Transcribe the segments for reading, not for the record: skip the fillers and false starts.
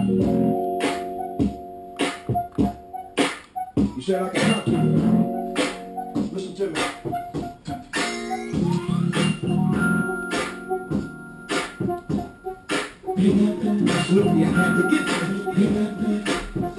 You said I can talk to you. Listen to me. Absolutely, I had to get this.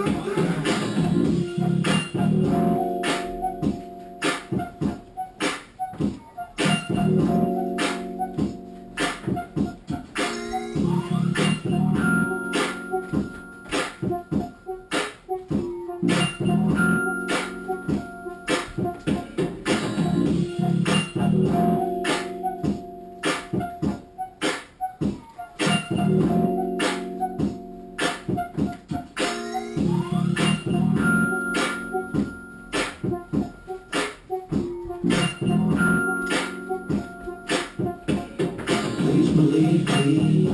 Please believe me,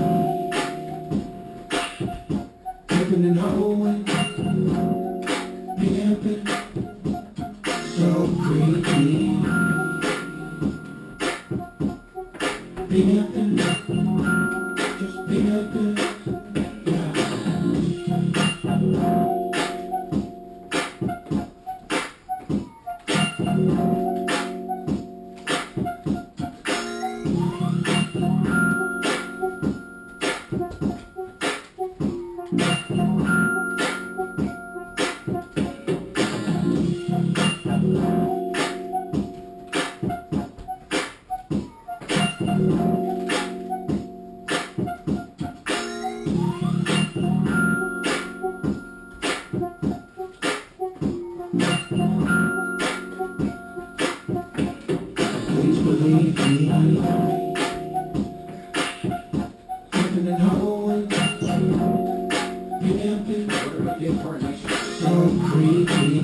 living in Halloween, pimping, so creepy, pimping, just pimping, yeah. Please believe me, living in Halloween, pimping, so creepy,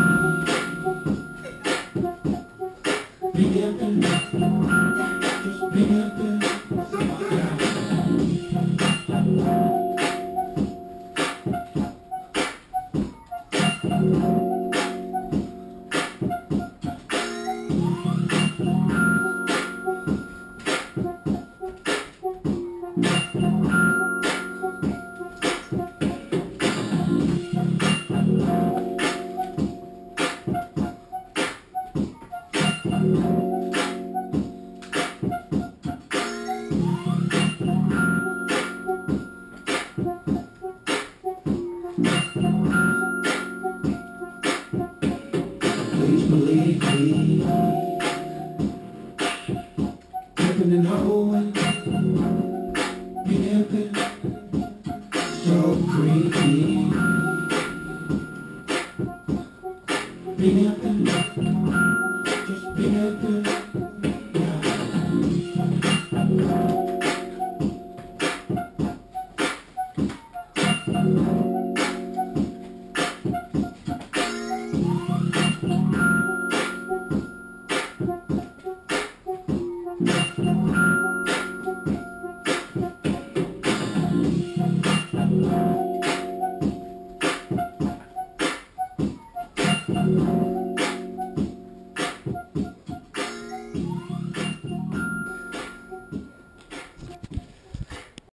pimping, just pimping, yeah. Please believe me, living in Halloween, pimping, so creepy.